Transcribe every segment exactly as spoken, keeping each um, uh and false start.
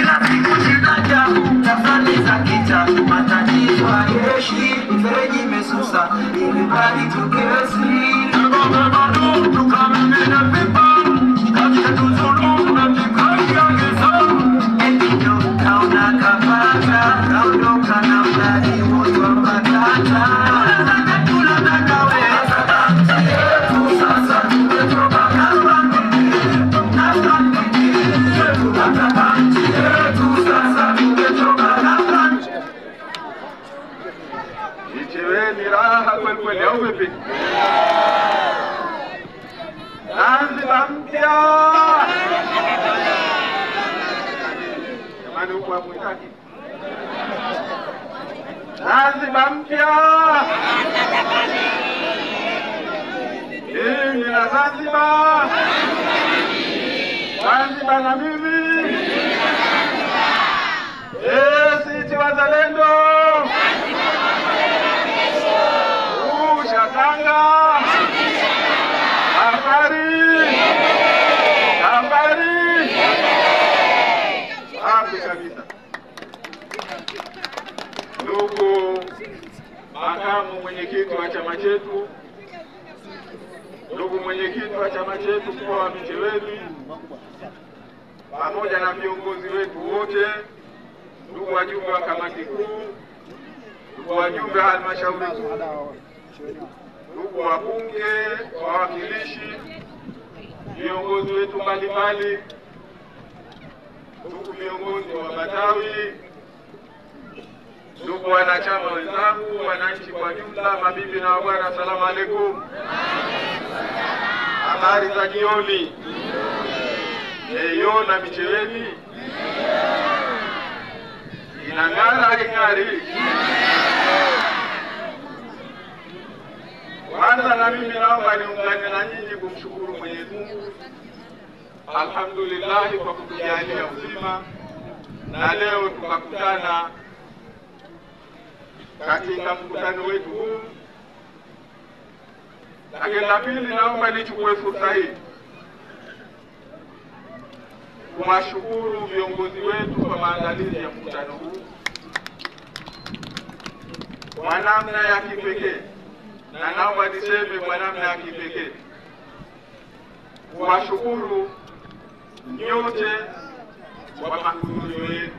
kila siku shida tafani za kita, matatizo hayeshi, mfereji imesusa, ili mbali tukesi. Bado tukamemena pipa, katika tuzulu na vikali ya geza. Ekito kauna kapata, kaundoka na mdadi moyo wa matata. Nataka tula nakawe, sasa yetu sasa tumetoka kazwani. Kazwani yetu, nataka yetu sasa tumetoka kazwani. Ichiweni raha kweli kweli au vipi? Zanzibar mpya. Jamani huko hapo itaki. Zanzibar mpya. Mimi na Zanzibar. Zanzibar na mimi. Eh, sisi wazalendo. Ushakanga. Habari. Habari. Hapo kabisa. Ndugu makamu mwenyekiti wa chama chetu, ndugu mwenyekiti wa chama chetu mkoa wa Micheweni, pamoja na viongozi wetu wote, ndugu wajumbe wa kamati kuu, ndugu wajumbe wa halmashauri kuu, ndugu wabunge, wawakilishi, viongozi wetu mbalimbali, ndugu viongozi wa matawi, ndugu wanachama wenzangu, wananchi kwa jumla, mabibi na mabwana, asalamu alaykum. Habari za jioni. Leo na Micheweni inang'ara ing'ari. Kwanza na mimi naomba niungane na nyinyi kumshukuru Mwenyezi Mungu, alhamdulillah, kwa kutujalia uzima na leo tukakutana katika mkutano wetu huu. Lakini la pili, naomba nichukue fursa hii kuwashukuru viongozi wetu kwa maandalizi ya mkutano huu kwa namna ya kipekee, na naomba niseme kwa namna ya kipekee kuwashukuru nyote kwa mahudhurio yenu.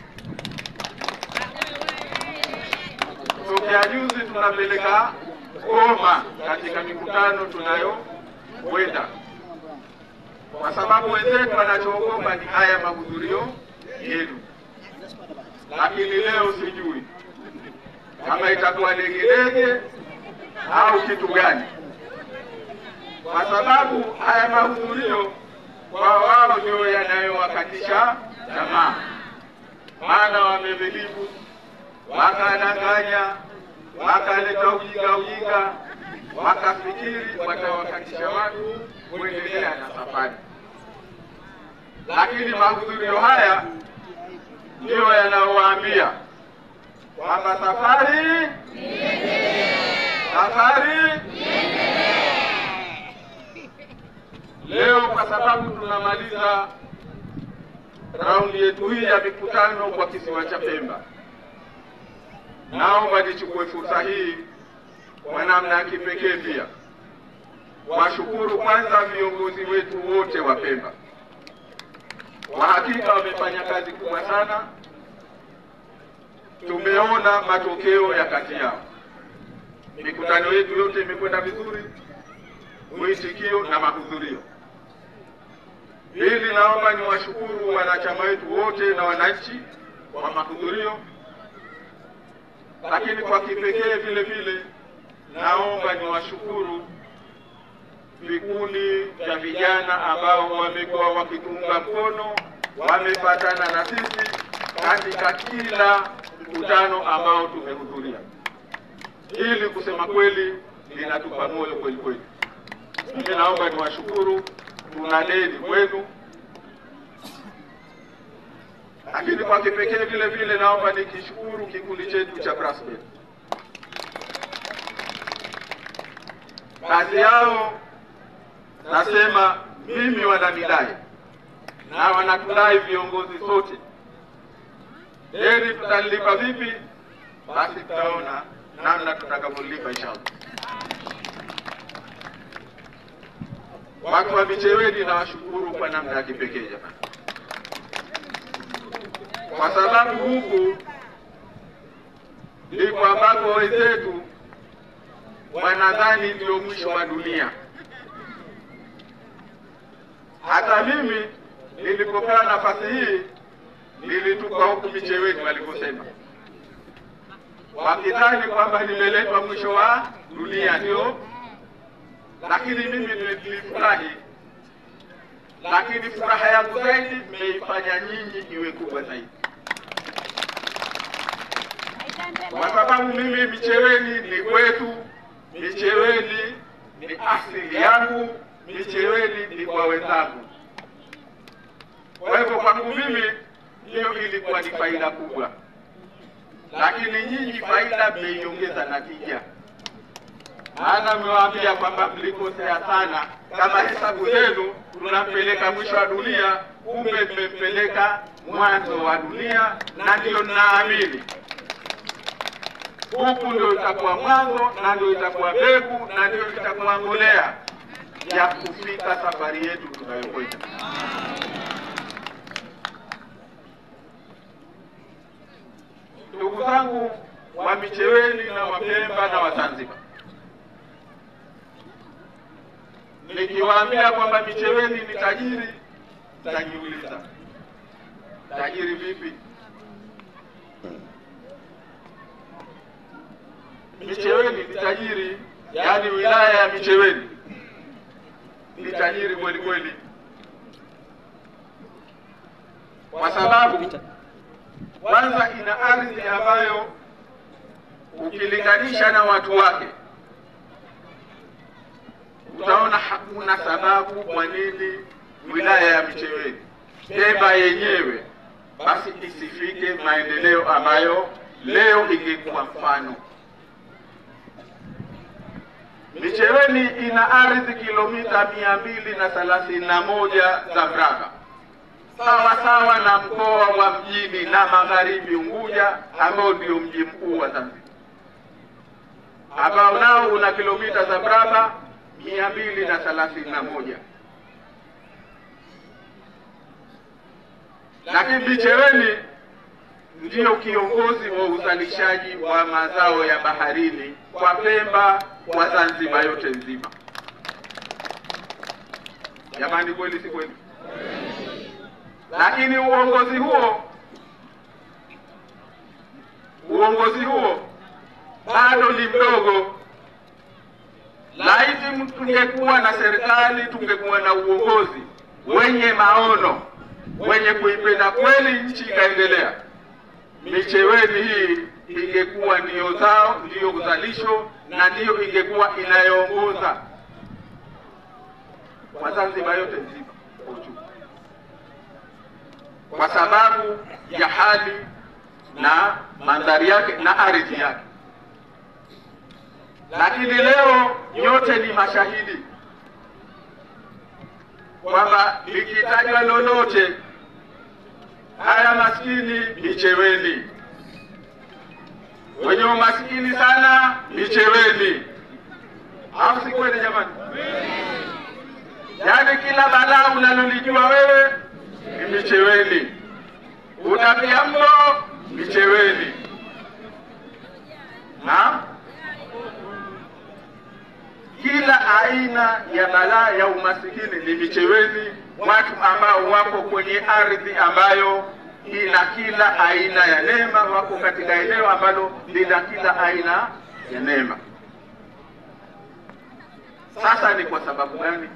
Tokea juzi tunapeleka Goma katika mikutano tunayo kwenda, kwa sababu wenzetu wanachoogopa ni haya mahudhurio yenu. Lakini leo sijui kama itakuwa legelege au kitu gani, kwa sababu haya mahudhurio kwa wao ndio yanayowakatisha tamaa. Maana wamevilivu, wakadanganya, wakaleta ujinga ujinga, wakafikiri watawakatisha watu kuendelea na safari. Lakini mahudhurio haya ndio yanaowaambia kwamba safari safari leo, kwa sababu tunamaliza raundi yetu hii ya mikutano kwa kisiwa cha Pemba. Naomba nichukue fursa hii kwa namna ya kipekee pia washukuru kwanza viongozi wetu wote wa Pemba. Kwa hakika wamefanya kazi kubwa sana. Tumeona matokeo ya kati yao. Mikutano yetu yote imekwenda vizuri, mwitikio na mahudhurio. Hili naomba niwashukuru wanachama wetu wote na wananchi kwa mahudhurio. Lakini kwa kipekee vile vile naomba niwashukuru vikundi vya vijana ambao wamekuwa wakitunga mkono, wamefatana na sisi katika kila mkutano ambao tumehudhuria. Hili kusema kweli linatupa moyo kweli kweli. Mimi naomba niwashukuru, tuna deni kwenu. Lakini kwa kipekee vile vile naomba nikishukuru kikundi chetu cha Brasbet. Kazi yao nasema mimi wananidai na wanatudai viongozi sote deni tutalipa vipi? Basi tutaona namna tutakavyolipa inshallah. Watu wa Micheweni nawashukuru kwa namna ya kipekee jamani, kwa sababu huku ndiko ambako wenzetu wanadhani ndio mwisho wa dunia. Hata mimi nilipopewa nafasi hii nilituka huku Micheweni waliposema, wakidhani kwamba nimeletwa mwisho wa dunia ndio. Lakini mimi nilifurahi, lakini furaha yangu zaidi mmeifanya nyinyi iwe kubwa zaidi, kwa sababu mimi Micheweni ni kwetu, Micheweni ni asili yangu, Micheweni ni kwa wenzangu. Kwa hivyo kwangu mimi hiyo ilikuwa ni faida kubwa, lakini nyinyi faida mmeiongeza na tija. Maana mmewaambia kwamba mlikosea sana, kama hesabu zenu tunampeleka mwisho wa dunia, kumbe mmempeleka mwanzo wa dunia, na ndio naamini huku ndio itakuwa mwanzo na ndio itakuwa mbegu na ndio itakuwa mbolea ya kufika safari yetu tunayokwenda. Ndugu zangu wa Micheweni na Wapemba na Wazanzibar, nikiwaambia kwamba Micheweni ni tajiri, mtajiuliza tajiri vipi? Micheweni ni tajiri, yaani wilaya ya Micheweni ni tajiri kweli kweli, kwa sababu kwanza ina ardhi ambayo ukilinganisha na watu wake utaona hakuna sababu kwa nini wilaya ya Micheweni Pemba yenyewe basi isifike maendeleo ambayo leo ingekuwa mfano. Micheweni ina ardhi kilomita mia mbili na thelathini na moja za mraba, sawa sawa na mkoa wa Mjini na Magharibi Unguja ambao ndio mji mkuu wa Zanzibar, ambao nao una kilomita za mraba mia mbili na thelathini na moja. Lakini Micheweni ndio kiongozi wa uzalishaji wa mazao ya baharini kwa Pemba, kwa Zanzibar yote nzima. Jamani, kweli si kweli? Lakini uongozi huo uongozi huo bado ni mdogo. Laiti tungekuwa na serikali, tungekuwa na uongozi wenye maono, wenye kuipenda kweli nchi ikaendelea, Micheweni hii ingekuwa ndiyo zao, ndiyo uzalisho na ndiyo ingekuwa inayoongoza kwa Zanzibar yote nzima kwa ujumla, kwa sababu ya hali na mandhari yake na ardhi yake. Lakini leo yote ni mashahidi kwamba likitajwa lolote, haya maskini Micheweni, wenye umaskini sana Micheweni, au si kweli jamani? Yaani kila balaa unalolijua wewe ni Micheweni, utapia mlo Micheweni, na kila aina ya balaa ya umasikini ni Micheweni, watu ambao wako kwenye ardhi ambayo ina kila aina ya neema, wako katika eneo ambalo lina kila aina ya neema. Sasa ni kwa sababu gani?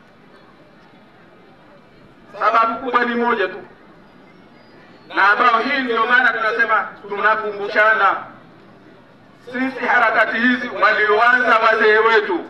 Sababu kubwa ni moja tu, na ambao hii ndio maana tunasema tunakumbushana. Sisi harakati hizi walioanza wazee wetu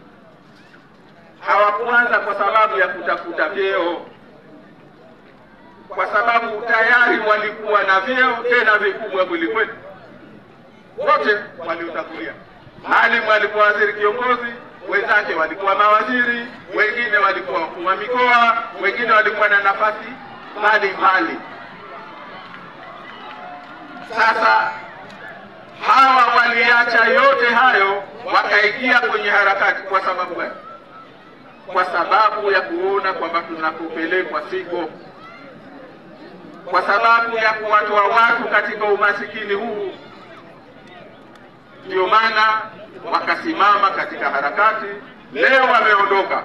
hawakuanza kwa sababu ya kutafuta vyeo, kwa sababu tayari walikuwa na vyeo tena vikubwa kwelikweli. Wote waliotangulia, Maalim alikuwa waziri kiongozi, wenzake walikuwa mawaziri, wengine walikuwa wakuu wa mikoa, wengine walikuwa na nafasi mbalimbali. Sasa hawa waliacha yote hayo wakaingia kwenye harakati. Kwa sababu gani? Kwa sababu ya kuona kwamba tunakupelekwa siko, kwa sababu ya kuwatoa watu katika umasikini huu. Ndio maana wakasimama katika harakati. Leo wameondoka,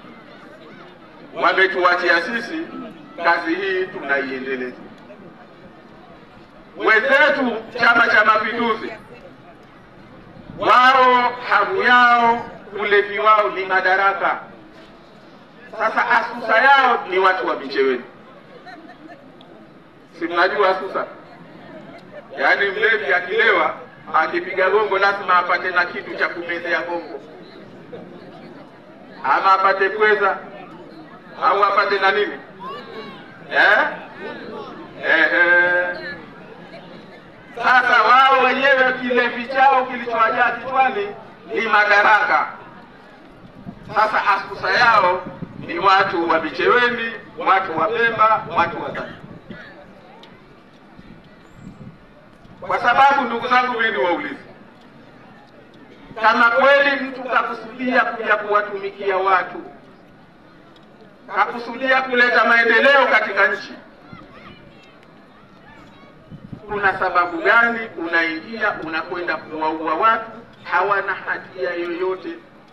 wametuachia sisi kazi hii, tunaiendeleza. Wenzetu Chama cha Mapinduzi, wao hamu yao, ulevi wao ni madaraka. Sasa asusa yao ni watu wa Micheweni. Si mnajua asusa? Yaani mlevi akilewa, akipiga gongo lazima apate na kitu cha kumezea gongo, ama apate pweza au apate na nini eh? Eh, sasa wao wenyewe kilevi chao kilichowajaa kichwani ni madaraka. Sasa asusa yao ni watu wa Micheweni, watu wa Pemba, watu wa Zanzibar. Kwa sababu ndugu zangu, mimi niwaulize, kama kweli mtu kakusudia kuja kuwatumikia watu, kakusudia kuleta maendeleo katika nchi, kuna sababu gani unaingia unakwenda kuwaua watu hawana hatia yoyote?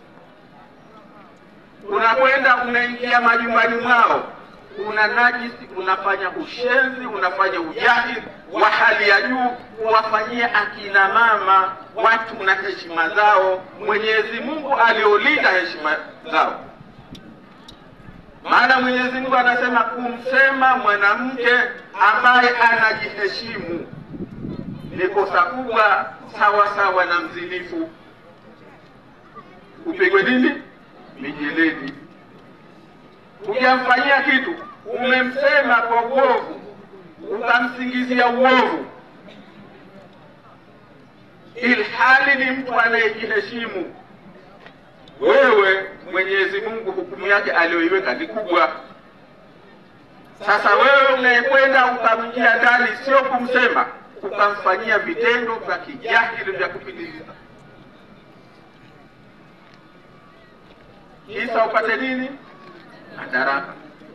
Unakwenda unaingia majumbani mwao, una najisi, unafanya ushenzi, unafanya ujahili wa hali ya juu, kuwafanyia akina mama watu na heshima zao. Mwenyezi Mungu aliolinda heshima zao. Maana Mwenyezi Mungu anasema kumsema mwanamke ambaye anajiheshimu ni kosa kubwa, sawa sawa na mzinifu, upigwe nini? Mijeledi. Ukimfanyia kitu, umemsema kwa uovu, ukamsingizia uovu, ilhali ni mtu anayejiheshimu, wewe Mwenyezi Mungu hukumu yake aliyoiweka ni kubwa. Sasa wewe unayekwenda ukamjia ndani, sio kumsema, ukamfanyia vitendo vya kijahili vya kupitiliza, kisa upate nini? Madaraka.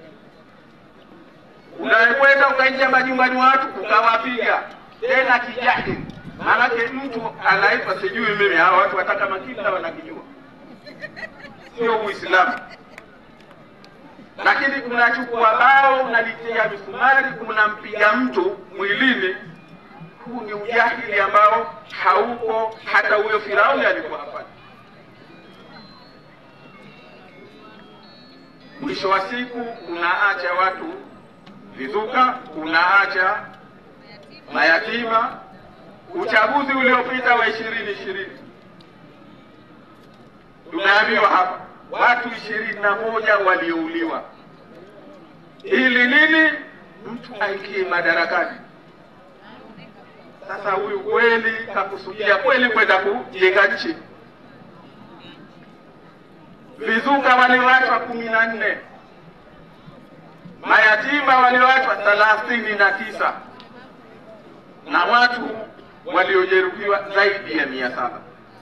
Unayekwenda ukaingia majumbani watu ukawapiga tena kijahili, maanake mtu anaitwa sijui mimi, hawa watu wataka makila wanakijua, sio Uislamu. Lakini unachukua bao unalitia misumari unampiga mtu mwilini. Huu ni ujahili ambao hauko hata huyo Firauni alikuwa hapa. Mwisho wa siku unaacha watu vizuka, unaacha mayatima. Uchaguzi uliopita wa ishirini ishirini tumeambiwa hapa watu ishirini na moja waliouliwa. Ili nini? Mtu aingie madarakani. Sasa huyu kweli kakusudia kweli kwenda kujenga nchi? Vizuka waliwachwa kumi na nne, mayatima waliwachwa thelathini na tisa, na watu waliojeruhiwa zaidi ya mia saba.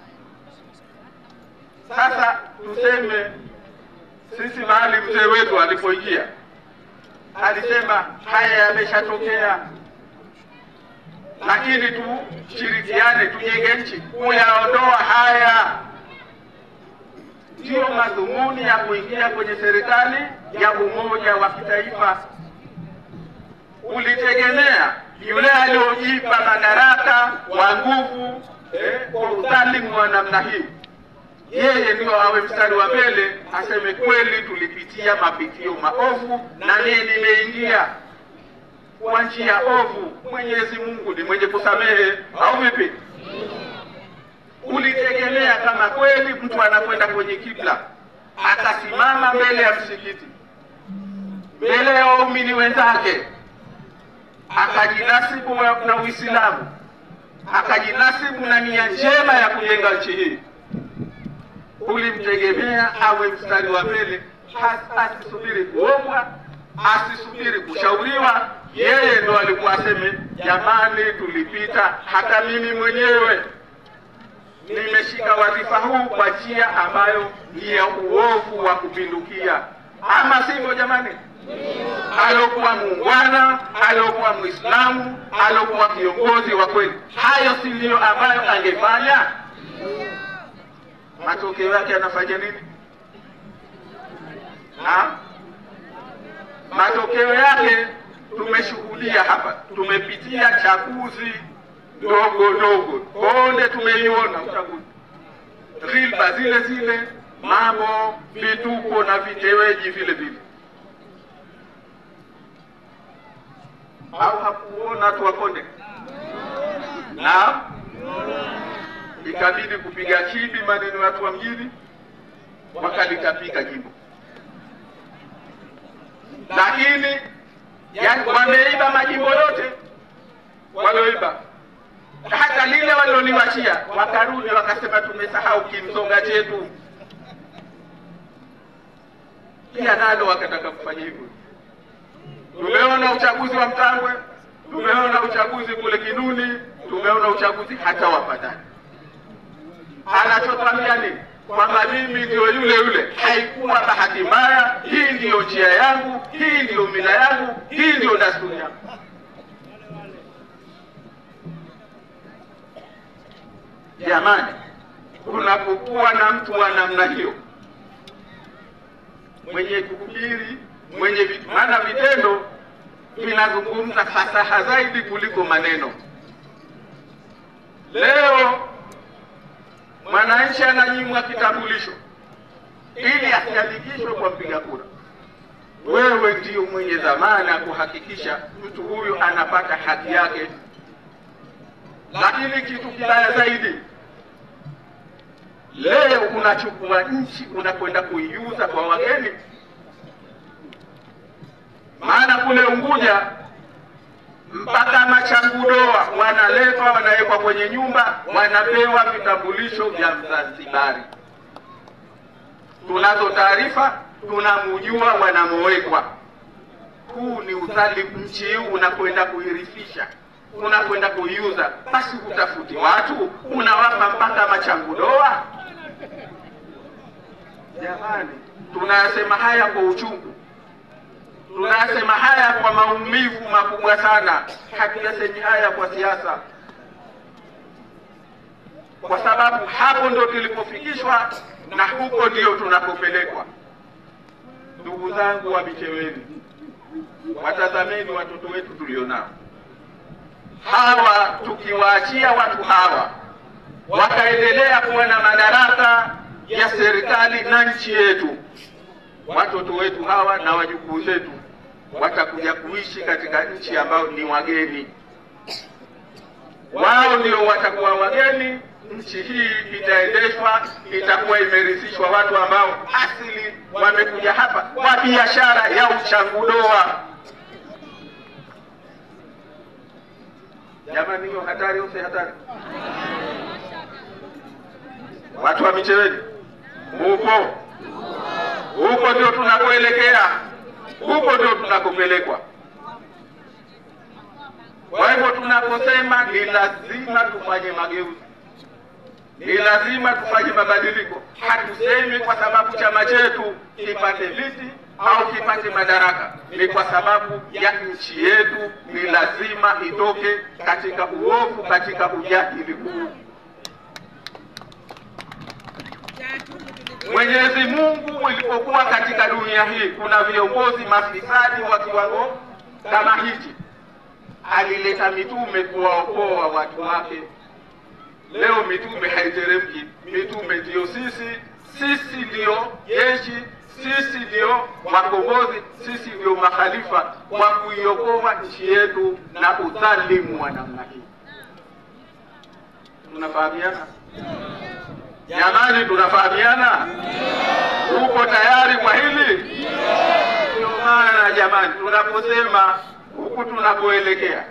Sasa tuseme sisi mahali mzee wetu alipoingia alisema haya yameshatokea, lakini tushirikiane tujenge nchi kuyaondoa haya. Ndio madhumuni ya kuingia kwenye serikali ya umoja wa kitaifa. Ulitegemea yule aliojipa madaraka wa nguvu eh, kwa udhalimu wa namna hii, yeye ndio awe mstari wa mbele aseme kweli tulipitia mapitio maovu na mimi nimeingia kwa njia ovu, Mwenyezi Mungu ni mwenye kusamehe, au vipi? Ulitegemea kama kweli mtu anakwenda kwenye kibla akasimama mbele ya msikiti, mbele ya waumini wenzake, akajinasibu na Uislamu, akajinasibu na nia njema ya kujenga nchi hii, ulimtegemea awe mstari wa mbele, asisubiri kuombwa, asisubiri kushauriwa, yeye ndo alikuwa aseme jamani, tulipita. Hata mimi mwenyewe nimeshika wadhifa huu kwa njia ambayo ni ya uovu wa kupindukia, ama sivyo jamani? Alokuwa muungwana, alokuwa Muislamu, alokuwa kiongozi wa kweli, hayo si ndio ambayo angefanya? Matokeo yake anafanya nini? Ha? Matokeo yake tumeshuhudia hapa, tumepitia chaguzi ndogo ndogo, konde tumeiona uchaguzi, ghilba zile zile, mambo vituko na viteweji vile vile. Au hakuona tu wakonde? Na ikabidi kupiga kibi maneno ya watu wa mjini, wakalitapika jimbo. Lakini yani wameiba majimbo yote walioiba, hata lile waliloniwachia wakarudi wakasema tumesahau kimsonga chetu, pia nalo wakataka kufanya hivyo. Tumeona uchaguzi wa Mtangwe, tumeona uchaguzi kule Kinuni, tumeona uchaguzi hata wa Padani. Anachotwambia nini? Kwamba mimi ndio yule yule, haikuwa bahati mbaya, hii ndiyo njia yangu, hii ndiyo mila yangu, hii ndiyo desturi yangu. Jamani, unapokuwa na mtu wa namna hiyo, mwenye kuhubiri, mwenye maana vitendo vinazungumza fasaha zaidi kuliko maneno. Leo mwananchi ananyimwa kitambulisho ili asiandikishwe kwa mpiga kura. Wewe ndio mwenye dhamana kuhakikisha mtu huyu anapata haki yake. Lakini kitu kibaya zaidi, leo unachukua nchi unakwenda kuiuza kwa wageni. Maana kule Unguja mpaka machangudoa wanaletwa, wanawekwa kwenye nyumba, wanapewa vitambulisho vya Mzanzibari. Tunazo taarifa, tunamujua wanamowekwa. Huu ni udhalimu. Nchi hii unakwenda kuirifisha, unakwenda kuiuza, basi utafuti watu, unawapa mpaka machangudoa. Jamani, tunasema haya kwa uchungu, tunasema haya kwa maumivu makubwa sana. Hatuyasemi haya kwa siasa, kwa sababu hapo ndo tulipofikishwa na huko ndio tunakopelekwa. Ndugu zangu wa Micheweni, watazameni watoto wetu tulionao hawa. Tukiwaachia watu hawa wakaendelea kuwa na madaraka ya serikali na nchi yetu, watoto wetu hawa na wajukuu zetu watakuja kuishi katika nchi ambao ni wageni. Wao ndio watakuwa wageni. Nchi hii itaendeshwa, itakuwa imerithishwa watu ambao asili wamekuja hapa kwa biashara ya uchangudoa. Jamani, hiyo hatari au si hatari? Watu wa Micheweni, huko huko ndio tunakoelekea, huko ndio tunakopelekwa. Kwa hivyo tunaposema ni lazima tufanye mageuzi, ni lazima tufanye mabadiliko, hatusemi kwa sababu chama chetu kipate viti au kipate madaraka, ni kwa sababu ya nchi yetu ni lazima itoke katika uovu, katika ujahili huu. Mwenyezi Mungu ilipokuwa katika dunia hii, kuna viongozi mafisadi wa kiwango kama hichi, alileta mitume kuwaokoa watu wake. Leo mitume haiteremki, mitume ndio sisi, sisi ndio jeshi, sisi ndio wakombozi, sisi ndio makhalifa wa kuiokoa nchi yetu na udhalimu wa namna hii. Tunafahamiana? Jamani, tunafahamiana? Uko tayari kwa hili? Ndio maana jamani, tunaposema huku tunapoelekea,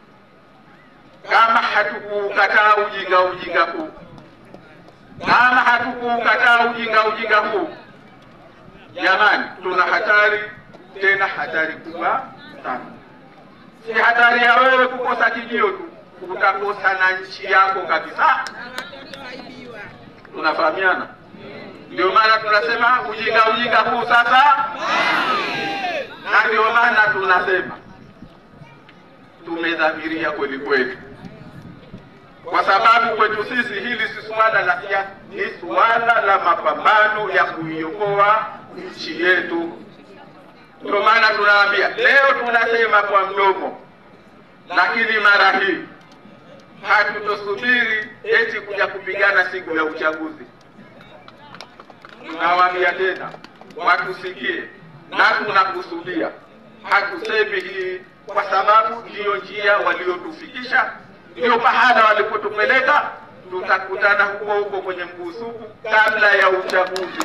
kama hatukukataa ujinga ujinga huu, kama hatukukataa ujinga ujinga huu, jamani, tuna hatari, tena hatari kubwa sana. si hatari ya wewe kukosa kijio tu, utakosa na nchi yako kabisa. Tunafahamiana? Ndio maana tunasema ujinga ujinga huu sasa, na ndio maana tunasema tumedhamiria kweli kweli, kwa sababu kwetu sisi hili si swala la siasa, ni swala la mapambano ya kuiokoa nchi yetu. Ndio maana tunawaambia leo, tunasema kwa mdomo, lakini mara hii hatutosubiri eti kuja kupigana siku ya uchaguzi. Tunawaambia tena watusikie, na tunakusudia. Hatusemi hii kwa sababu ndiyo njia waliotufikisha, ndio pahala walipotupeleka. Tutakutana huko huko kwenye mgusuku kabla ya uchaguzi.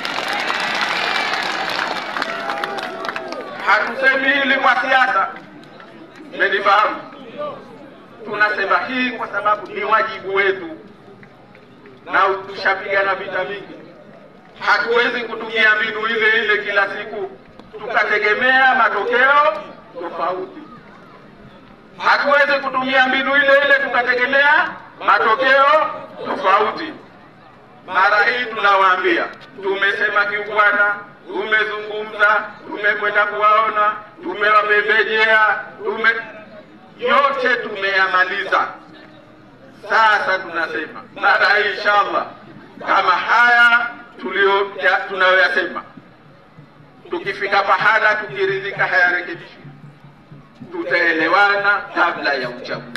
Hatusemi hili kwa siasa, mmenifahamu? Tunasema hii kwa sababu ni wajibu wetu, na tushapigana vita mingi. Hatuwezi kutumia mbinu ile ile kila siku tukategemea matokeo tofauti. Hatuwezi kutumia mbinu ile ile tukategemea matokeo tofauti. Mara hii tunawaambia, tumesema kiungwana, tumezungumza, tumekwenda kuwaona, tumewapembejea, tume yote tumeyamaliza. Sasa tunasema mara hii inshallah, kama haya tulio tunayoyasema, tukifika pahala tukiridhika hayarekebishwi, tutaelewana kabla ya uchaguzi.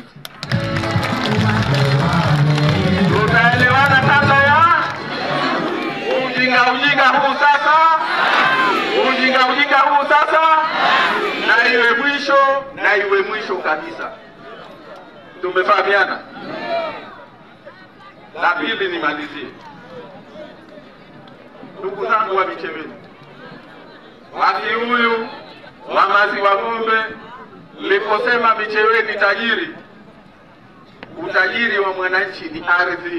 Tutaelewana kabla ya ujinga ujinga huu sasa, ujinga ujinga huu sasa, na iwe mwisho, na iwe mwisho kabisa. Tumefahamiana? La pili nimalizie. Ndugu zangu wa Micheweni, wasi huyu wa maziwa ng'ombe, niliposema Micheweni tajiri, utajiri wa mwananchi ni ardhi.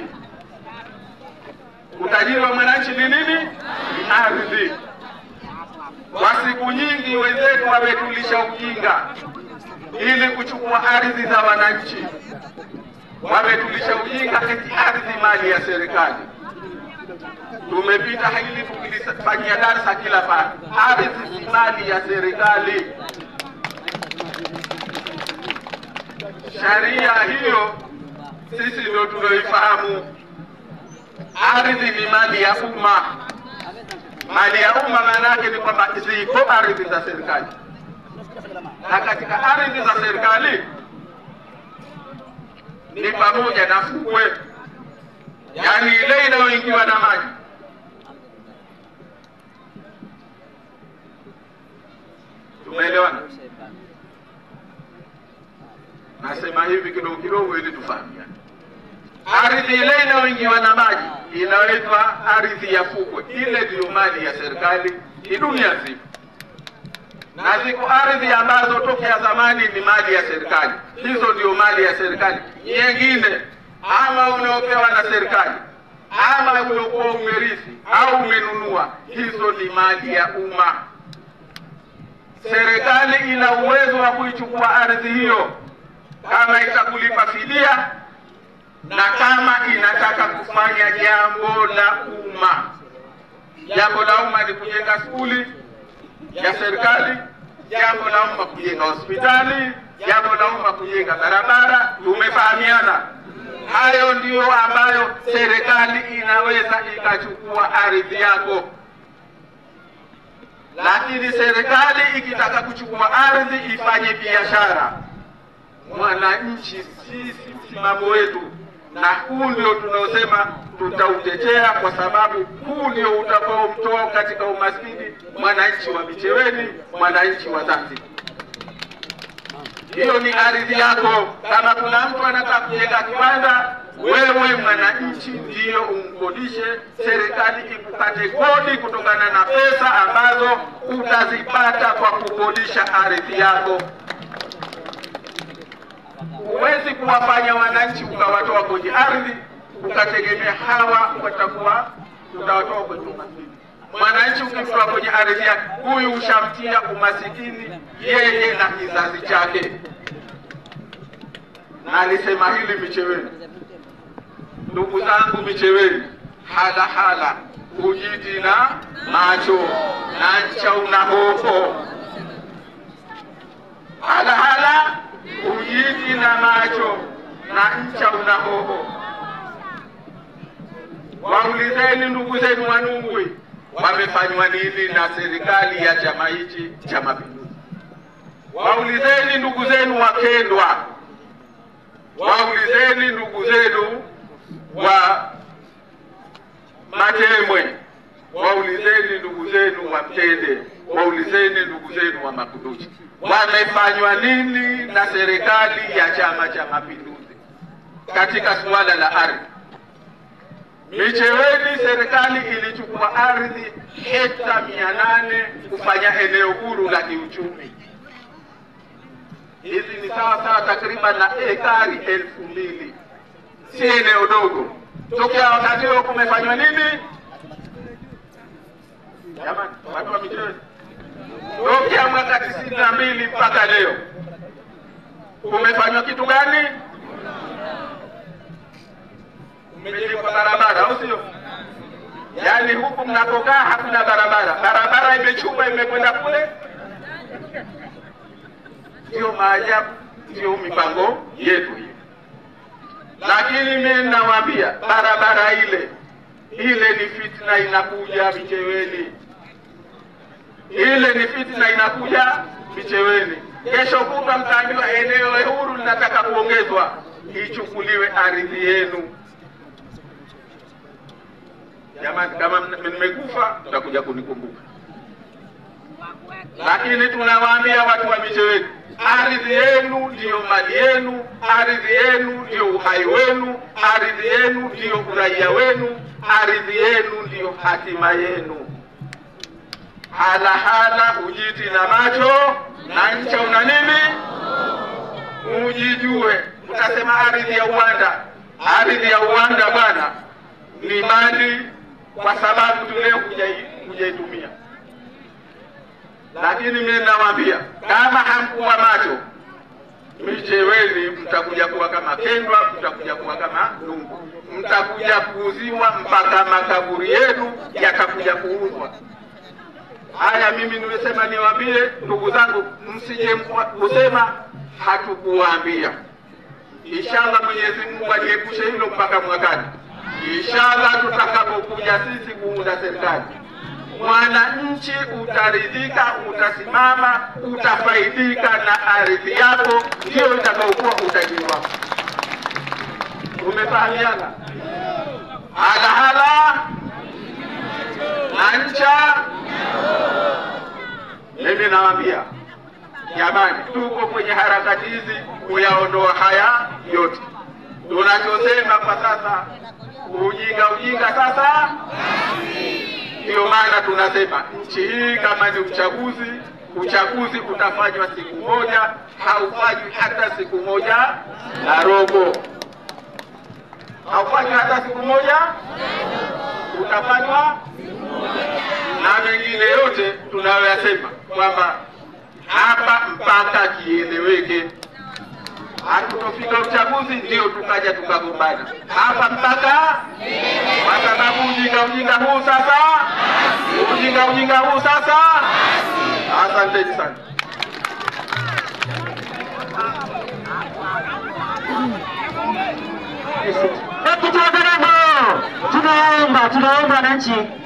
Utajiri wa mwananchi ni nini? Ni ardhi. Kwa siku nyingi wenzetu wametulisha ujinga ili kuchukua ardhi za wananchi. Wametulisha ujinga eti ardhi mali ya serikali. Tumepita hili tukilifanyia darasa kila pale. Ardhi si mali ya serikali. Sharia hiyo sisi ndio tunaoifahamu. Ardhi ni mali ya umma. Mali ya umma maana yake ni kwamba ziko ardhi za serikali, na katika ardhi za serikali ni pamoja na fukwe, yani ile inayoingiwa na maji. Tumeelewana? Nasema hivi kidogo kidogo ili tufahamiane. Ardhi ile inayoingiwa na maji inaitwa ardhi ya fukwe. Ile ndio mali ya serikali ni dunia nzima. Na ziko ardhi ambazo tokea zamani ni mali ya serikali. Hizo ndio mali ya serikali. Nyingine ama unaopewa na serikali, ama uliokuwa umerithi au umenunua, hizo ni mali ya umma. Serikali ina uwezo wa kuichukua ardhi hiyo kama itakulipa fidia, na kama inataka kufanya jambo la umma. Jambo la umma ni kujenga skuli ya serikali, jambo la umma kujenga hospitali, jambo la umma kujenga barabara. Tumefahamiana? Hayo ndiyo ambayo serikali inaweza ikachukua ardhi yako. Lakini serikali ikitaka kuchukua ardhi ifanye biashara, mwananchi sisi msimamo wetu, na huu ndio tunaosema tutautetea, kwa sababu huu ndio utakaomtoa katika umaskini mwananchi wa Micheweni, mwananchi wa Zanzibar. Hiyo ni ardhi yako. Kama kuna mtu anataka kujenga kiwanda, wewe mwananchi ndio umkodishe, serikali ikukate kodi kutokana na pesa ambazo utazipata kwa kukodisha ardhi yako. Huwezi kuwafanya wananchi ukawatoa kwenye ardhi ukategemea hawa watakuwa utawatoa kwenye umasikini. Mwananchi ukimtoa kwenye ardhi yake, huyu ushamtia umasikini yeye na kizazi chake. na alisema hili Micheweni. Ndugu zangu Micheweni, hala hala ujiti na macho na ncha una hoho. Hala hala ujiti na macho na ncha una hoho. Waulizeni ndugu zenu Wanungwi wamefanywa nini na serikali ya chama hichi cha Mapinduzi. Waulizeni ndugu zenu Wakendwa, waulizeni ndugu zenu wa Matemwe, waulizeni ndugu zenu wa Mtende, waulizeni ndugu zenu wa Makunduchi wamefanywa nini na serikali ya chama cha Mapinduzi katika suala la ardhi. Micheweni serikali ilichukua ardhi hekta mia nane kufanya eneo huru la kiuchumi. Hizi ni sawa sawa takriban na ekari elfu mbili. Si eneo dogo. Tokea wakati huo kumefanywa nini? Jamani, watu wa Micheweni. Tokea mwaka tisini na mbili mpaka leo kumefanywa kitu gani? Umejengwa barabara au sio? Yaani huku mnapokaa hakuna barabara. Barabara imechukua imekwenda kule. Sio maajabu, sio mipango yetu hii. Lakini mimi nawaambia barabara ile ile ni fitna inakuja Micheweni. Ile ni fitna inakuja Micheweni. Kesho kutwa mtaambiwa eneo huru linataka kuongezwa, ichukuliwe ardhi yenu. Jamani, kama nimekufa mtakuja kunikumbuka. Lakini tunawaambia watu wa Micheweni, ardhi yenu ndiyo mali yenu, ardhi yenu ndiyo uhai wenu, ardhi yenu ndiyo uraia wenu, ardhi yenu ndiyo hatima yenu. Hala hala ujiti na macho na ncha una nini? Ujijue. Utasema ardhi ya uwanda. Ardhi ya uwanda bwana ni mali kwa sababu tuleo kujaitumia. Lakini mimi nawaambia kama hamkuwa macho, Micheweni mtakuja kuwa kama Kendwa, mtakuja kuwa kama Lungu. Mtakuja kuuziwa mpaka makaburi yenu yatakuja kuuzwa. Haya mimi nimesema niwaambie ndugu zangu, msije kusema hatukuwaambia. Inshallah Mwenyezi Mungu aliepushe hilo mpaka mwakani. Inshallah tutakapokuja sisi kuunda serikali, mwananchi utaridhika, utasimama, utafaidika na ardhi yako, ndio itakayokuwa utajiri wako. Umefahamiana? Hala hala na ncha. Mimi nawaambia jamani, tuko kwenye harakati hizi kuyaondoa haya yote. Tunachosema kwa sasa ujinga ujinga sasa. Ndio maana tunasema nchi hii kama ni uchaguzi, uchaguzi utafanywa siku moja, haufanywi hata siku moja na robo. Haufanywi hata siku moja, utafanywa na mengine yote tunayoyasema kwamba hapa mpaka kieleweke. Hatutofika uchaguzi ndio tukaja tukagombana. Hapa mpaka kwa sababu ujinga ujinga huu sasa. Ujinga ujinga huu sasa. Asante sana. Tunaomba tunaomba wananchi